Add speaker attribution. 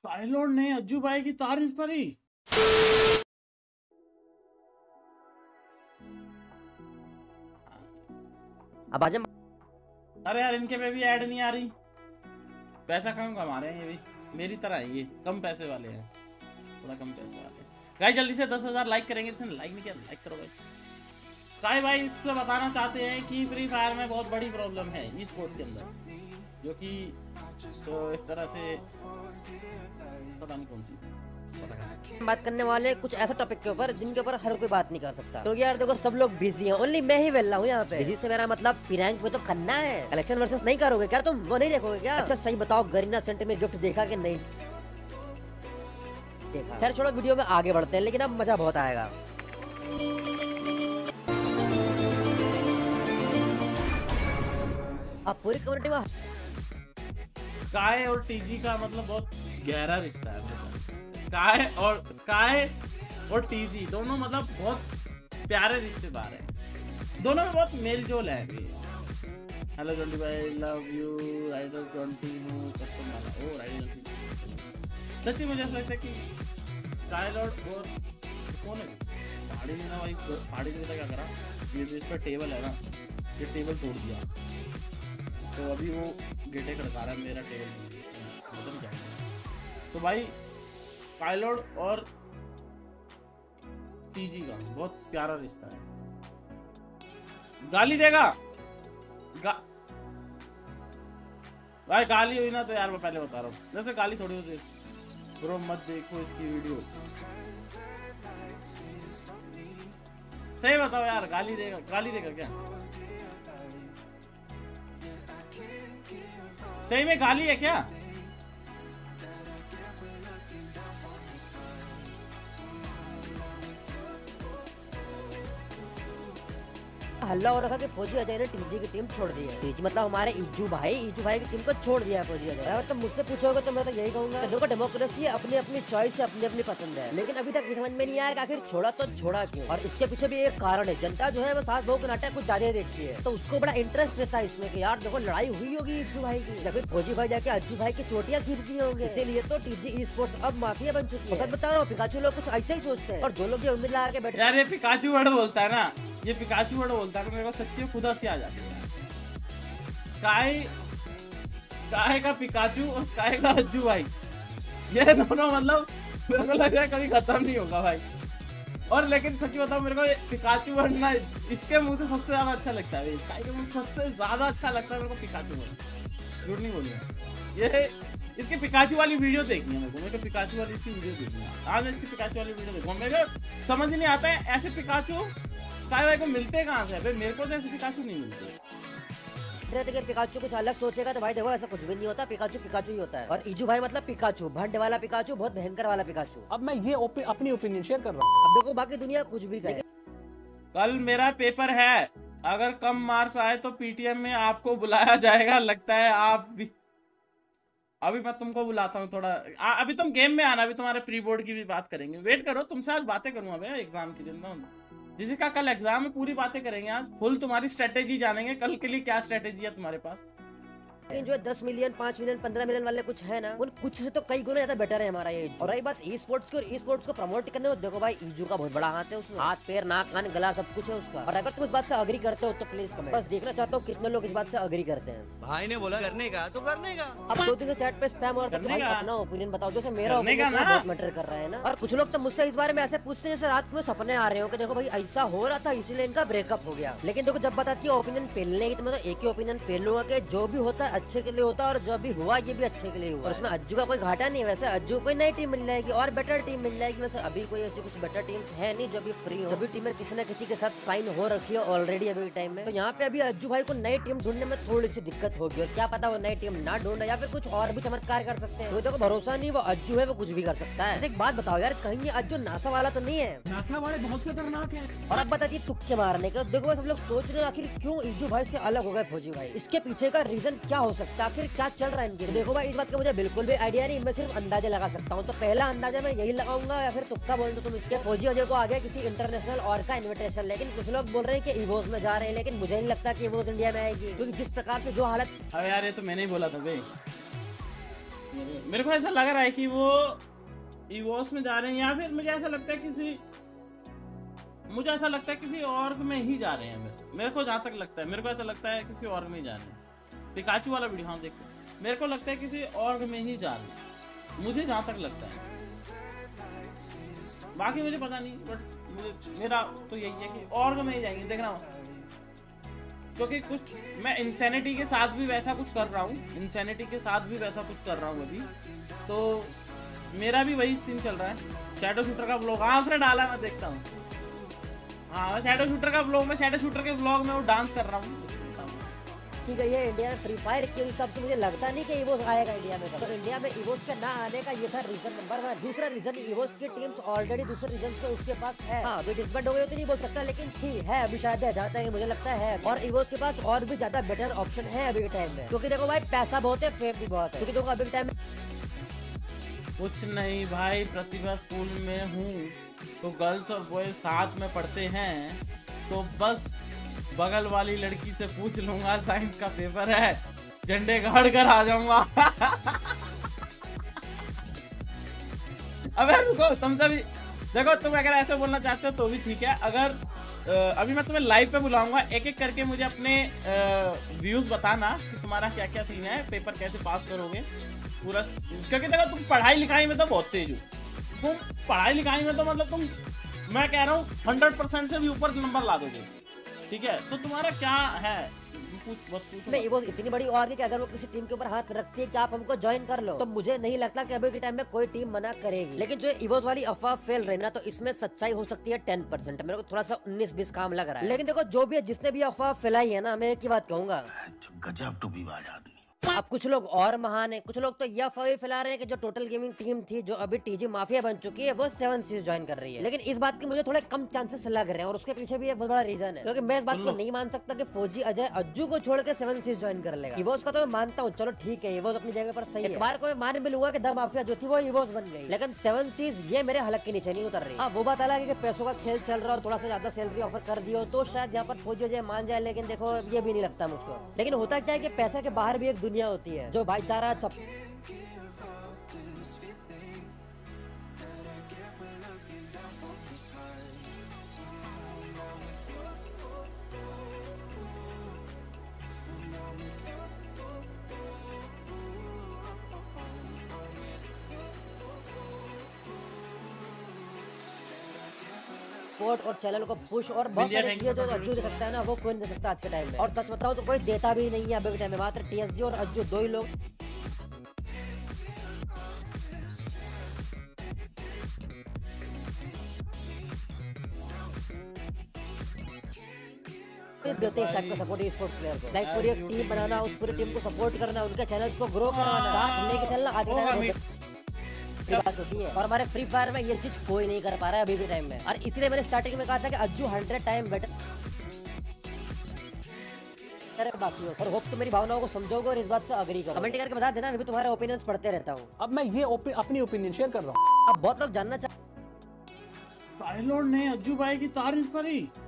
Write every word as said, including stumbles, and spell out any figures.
Speaker 1: Skylord ने अज्जू भाई की तारीफ करी।
Speaker 2: अब आजा।
Speaker 1: अरे यार इनके पे भी ऐड नहीं आ रही। पैसा कम कमा रहे हैं ये भी, मेरी तरह है ये, कम पैसे वाले हैं, थोड़ा कम पैसे वाले। गाइस जल्दी से दस हजार लाइक करेंगे, जिसने लाइक नहीं किया लाइक करो गाइस। स्काई भाई इस पे बताना चाहते हैं कि फ्री फायर में बहुत बड़ी प्रॉब्लम है ई स्पोर्ट के अंदर, जो कि तो एक तरह से पता नहीं कौन सी
Speaker 2: बात करने वाले कुछ ऐसा टॉपिक के ऊपर जिनके ऊपर हर कोई बात नहीं कर सकता। तो यार देखो सब लोग बिजी हैं, ओनली मैं ही वेला हूँ यहाँ पे। बिजी से मेरा मतलब रैंक में तो करना है। कलेक्शन वर्सेस नहीं करोगे क्या तुम? वो नहीं देखोगे क्या? अच्छा सही बताओ, गरीना सेंट में गिफ्ट देखा कि नहीं देखा? खैर छोड़ो, वीडियो में आगे बढ़ते हैं, लेकिन अब मजा बहुत आएगा। अब पूरी कम्युनिटी में
Speaker 1: स्काई और टीजी का मतलब बहुत गहरा रिश्ता है। स्काई और स्काई और टीजी दोनों मतलब बहुत प्यारे रिश्तेदार हैं, दोनों में बहुत मेल जोल है। हेलो जॉन्टी भाई, लव यू राइडर जॉन्टी हूँ कस्टम वाला। ओ राइडर जॉन्टी सच्ची मुझे ऐसा लगता है कि स्काईलॉर्ड और कौन है पहाड़ी में ना भाई, पहाड़ी में क्या करा, ये जो इस पर टेबल है ना, ये टेबल तोड़ दिया, तो अभी वो गेटे खड़का रहा है मेरा टेबल मतलब क्या। तो भाई स्काईलॉर्ड और टीजी का बहुत प्यारा रिश्ता है। गाली देगा गा... भाई गाली हुई ना तो यार मैं पहले बता रहा हूँ, जैसे गाली थोड़ी होती ब्रो, मत देखो इसकी वीडियो। सही बताओ यार, गाली देगा गाली देगा क्या? सही में गाली है क्या?
Speaker 2: हल्ला हो रखा कि फौजी अजय ने टीजी की टीम छोड़ दी है। टीजी मतलब हमारे इज्जू भाई, इज्जू भाई की टीम को छोड़ दिया है फौजी अजय। अगर तुम मुझसे पूछोगे तो मैं तो यही कहूंगा, देखो डेमोक्रेसी अपनी अपनी चॉइस है, अपनी अपनी पसंद है, लेकिन अभी तक समझ में नहीं आया कि आखिर छोड़ा तो छोड़ा क्यों। और इसके पीछे भी एक कारण है, जनता जो है वो सास बहू के नाटक कुछ ज्यादा देखती है, तो उसको बड़ा इंटरेस्ट रहता है इसमें कि यार देखो लड़ाई हुई होगी इज्जू भाई की, या फिर फौजी भाई जाके अज्जू भाई की चोटियां खींच दी होंगे। इसीलिए तो टीजी ई स्पोर्ट्स अब माफिया बन चुकी है। बता रहा हूँ, पिकाचू लोग कुछ ऐसे ही सोचते हैं, और जो लोग ये उम्मीद लगा के बैठे।
Speaker 1: यार ये पिकाचू वर्ड बोलता है ना, ये पिकाचू वर्ड बोलता है तो मेरे को सच्ची खुद हंसी आ जाती है। स्काई स्काई का पिकाचू और स्काई का अज्जू भाई, ये दोनों मतलब मेरे को लग रहा है कभी खत्म नहीं होगा भाई। और लेकिन सच्ची बताओ, मेरे को पिकाचू वर्ड ना इसके मुंह से सबसे ज्यादा अच्छा लगता है, स्काई के मुंह से सबसे ज्यादा अच्छा लगता है मेरे को पिकाचू वर्ड। झूठ नहीं बोलूंगा, ये इसके पिकाचू वाली वीडियो देखनी है मेरे को, मेरे को पिकाचू वाली इसकी वीडियो देखनी है। आज इसकी पिकाचू वाली वीडियो देखूंगा। मेरे को समझ नहीं आता है ऐसे पिकाचू स्काई भाई को मिलते कहाँ से? मेरे को तो ऐसे पिकाचू नहीं मिलते।
Speaker 2: अगर पिकाचू कुछ अलग सोचेगा तो भाई देखो ऐसा कुछ भी नहीं होता, पिकाचू पिकाचू ही होता है। और इजू भाई मतलब पिकाचू, भंड वाला पिकाचू, बहुत भयंकर वाला पिकाचू।
Speaker 3: अब मैं ये ओपि, अपनी ओपिनियन शेयर कर रहा हूँ।
Speaker 2: अब देखो बाकी दुनिया कुछ भी कहे।
Speaker 1: कल मेरा पेपर है, अगर कम मार्क्स आए तो पीटीएम में आपको बुलाया जाएगा, लगता है आप भी। अभी मैं तुमको बुलाता हूँ थोड़ा, आ, अभी तुम गेम में आना, अभी तुम्हारे प्री बोर्ड की भी बात करेंगे, वेट करो, तुमसे आज बातें करूंगा मैं एग्जाम की चिंता। जिसका कल एग्जाम है पूरी बातें करेंगे आज, फुल तुम्हारी स्ट्रेटेजी जानेंगे कल के लिए, क्या स्ट्रेटेजी है तुम्हारे पास।
Speaker 2: जो दस मिलियन पाँच मिलियन पंद्रह मिलियन वाले कुछ है ना, उन कुछ से तो कई गुना ज्यादा बेटर है हमारा ये। और रही बात ई स्पोर्ट्स की, और ई स्पोर्ट्स को प्रमोट करने में देखो भाई इजू का बहुत बड़ा हाथ है उसमें, हाथ पैर नाक कान गला सब कुछ है उसका। और अगर तुम इस बात से अग्री करते हो तो प्लीज कमेंट, बस देखना चाहता हूँ कितने लोग इस बात से अग्री करते हैं।
Speaker 4: भाई ने बोला करने का तो करने का।
Speaker 2: अब दो दिन से चैट पे स्पैम और अपना ओपिनियन बताओ, जैसे मेरा ओपिनियन बहुत मैटर कर रहा है ना। और कुछ लोग तो मुझसे इस बारे में ऐसे पूछते हैं जैसे रात में सपने आ रहे हो कि देखो भाई ऐसा हो रहा था इसीलिए इनका ब्रेकअप हो गया। लेकिन देखो जब बताती है ओपिनियन पेलने की, तो मैं तो एक ही ओपिनियन पेल लूंगा कि जो भी होता है अच्छे के लिए होता है, और जो भी हुआ ये भी अच्छे के लिए हुआ। और उसमें अज्जू का कोई घाटा नहीं है। वैसे अज्जू कोई नई टीम मिल जाएगी और बेटर टीम मिल जाएगी। वैसे अभी कोई ऐसी कुछ बेटर टीम है नहीं जो भी फ्री हो, सभी टीमें किसी न किसी के साथ साइन हो रखी है ऑलरेडी अभी टाइम में। तो यहाँ पे अभी अज्जू भाई को नई टीम ढूंढने में थोड़ी सी दिक्कत होगी, और क्या पता वो नई टीम ना ढूंढे या फिर कुछ और भी चमत्कार कर सकते हैं। तो देखो भरोसा नहीं, वो अज्जू है वो कुछ भी कर सकता है। एक बात बताओ यार, कहीं ये अज्जू नासा वाला तो नहीं है?
Speaker 4: नासा वाले बहुत खतरनाक है।
Speaker 2: और अब बताइए तुक्के मारने का, देखो सब लोग सोच रहे हैं आखिर क्यों इज्जू भाई से अलग हो गए फौजी भाई, इसके पीछे का रीजन क्या हो सकता है, आखिर क्या चल रहा है इनके। देखो भाई इस बात का मुझे बिल्कुल भी आइडिया नहीं, मैं सिर्फ अंदाजा लगा सकता हूँ। तो पहला अंदाजा मैं यही लगाऊंगा, या फिर तुक्का बोल दो तुम इसके, फौजी अजय को आ गया किसी इंटरनेशनल और का इन्विटेशन। लेकिन कुछ लोग बोल रहे हैं कि इवोस में जा रहे हैं, लेकिन मुझे नहीं लगता कि इवोस इंडिया में आएगी, क्योंकि जिस प्रकार से जो हालत।
Speaker 1: अरे यार ये तो मैंने ही बोला था भाई, मेरे को ऐसा लग रहा है कि वो ईवोस में जा रहे हैं, या फिर मुझे ऐसा लगता है किसी मुझे ऐसा लगता है किसी और में ही जा रहे हैं। मेरे को जहाँ तक लगता है मेरे को ऐसा लगता है किसी और में ही जा रहे हैं। पिकाचू वाला वीडियो हाँ देखते, मेरे को लगता है किसी और में ही जा रहे हैं, मुझे जहाँ तक लगता है। बाकी मुझे पता नहीं, बट मुझे मेरा तो यही है कि और में ही जाएंगे, देखना। क्योंकि कुछ मैं इंसैनिटी के साथ भी वैसा कुछ कर रहा हूँ इंसैनिटी के साथ भी वैसा कुछ कर रहा हूँ अभी, तो मेरा भी वही सीन चल रहा है। शैडो शूटर का ब्लॉग हाँ उसने डाला, मैं देखता हूँ। हाँ शैडो शूटर का ब्लॉग में शैडो शूटर के ब्लॉग में वो डांस कर रहा हूँ।
Speaker 2: ठीक है, ये इंडिया में फ्री फायर के हिसाब से मुझे लगता नहीं कि इवोस आएगा इंडिया में। तो इंडिया में इवोस के ना आने का ये था रीजन नंबर वन। दूसरा रीजन, इवोस की टीम्स ऑलरेडी दूसरे रीजन से उसके पास है। हाँ अभी डिसबैंड हो गए तो नहीं बोल सकता, लेकिन थी है अभी शायद जाता है, मुझे लगता है। और इवोस के पास और भी ज्यादा बेटर ऑप्शन है अभी के टाइम में, क्योंकि देखो भाई पैसा बहुत है, फेम भी बहुत है। क्योंकि देखो अभी के टाइम में
Speaker 1: कुछ नहीं भाई, प्रतिभा स्कूल में हूँ तो गर्ल्स और बॉयज साथ में पढ़ते हैं, तो बस बगल वाली लड़की से पूछ लूंगा साइंस का पेपर है, झंडे गाड़ कर आ जाऊंगा। अबे रुको, तुमसे भी देखो, तुम अगर ऐसे बोलना चाहते हो तो भी ठीक है। अगर अभी मैं तुम्हें लाइव पे बुलाऊंगा, एक एक करके मुझे अपने व्यूज बताना कि तुम्हारा क्या क्या सीन है, पेपर कैसे पास करोगे पूरा। क्योंकि देखो तुम पढ़ाई लिखाई में तो बहुत तेज हो, तुम पढ़ाई लिखाई में तो मतलब तुम, मैं कह रहा हूँ हंड्रेड परसेंट से भी ऊपर नंबर ला दोगे, ठीक है। तो तुम्हारा क्या है,
Speaker 2: नहीं वो इतनी बड़ी और कि अगर वो किसी टीम के ऊपर हाथ रखती है कि आप हमको ज्वाइन कर लो, तो मुझे नहीं लगता कि अभी के टाइम में कोई टीम मना करेगी। लेकिन जो इवोस वाली अफवाह फैल रही है ना, तो इसमें सच्चाई हो सकती है टेन परसेंट। मेरे को थोड़ा सा उन्नीस बीस काम लग रहा है। लेकिन देखो जो भी है, जिसने भी अफवाह फैलाई है ना, मैं एक ही बात कहूंगा,
Speaker 5: गजब टू बी बाज आदमी।
Speaker 2: अब कुछ लोग और महान है, कुछ लोग तो यह अफवाह फैला रहे हैं कि जो टोटल गेमिंग टीम थी, जो अभी टीजी माफिया बन चुकी है, वो सेवन सीज ज्वाइन कर रही है। लेकिन इस बात की मुझे थोड़े कम चांसेस लग रहे हैं, और उसके पीछे भी एक बहुत बड़ा रीजन है। क्योंकि मैं इस बात को नहीं मान सकता कि फौजी अजय अज्जू को छोड़ के सेवन सीज ज्वाइन कर लेगा। इवोस का तो मैं मानता हूँ, चलो ठीक है, इवोस अपनी जगह पर सही है। एक बार को मैं मान भी लूंगा कि द माफिया जो थी वो इवोस बन गई, लेकिन सेवन सीज ये मेरे हलक के नीचे नहीं उतर रही। हाँ वो बात अलग है कि पैसों का खेल चल रहा है और थोड़ा सा ज्यादा सैलरी ऑफर कर दियो तो शायद यहाँ पर फौजी अजय मान जाए, लेकिन देखो ये भी नहीं लगता मुझको। लेकिन होता क्या है कि पैसे के बाहर भी एक दुनिया होती है, जो भाईचारा सब। और चैनल को पुश और बहुत सारी चीजें जो अज्जू दे सकता है ना, वो कोई नहीं दे सकता आज के टाइम में। और सच बताओ तो कोई देता भी नहीं है अभी के टाइम में, मात्र टीएसजी और अज्जू दो ही लोग देते हैं टाइप का सपोर्ट स्पोर्ट्स प्लेयर को। लाइक पूरी एक टीम बनाना, उस पूरी टीम को सपोर्ट करना, उनके चैनल्स को ग्रो करवाना, साथ लेके चलना आज के टाइम में बात होती है। और हमारे फ्री फायर में ये चीज कोई नहीं कर पा रहा है अभी के टाइम में। और इसलिए मैंने स्टार्टिंग में कहा था कि अज्जू हंड्रेड टाइम बेटर बाकी हो। और होप तो मेरी भावनाओं को समझोगे और इस बात से अग्री करो। कमेंट करके बता देना, मैं भी तुम्हारे ओपिनियंस पढ़ते रहता हूँ।
Speaker 3: अब मैं ये अपनी ओपिनियन शेयर कर रहा हूँ।
Speaker 2: अब बहुत लोग जानना चाहते
Speaker 1: स्काईलॉर्ड ने अज्जू भाई की तारीफ करी।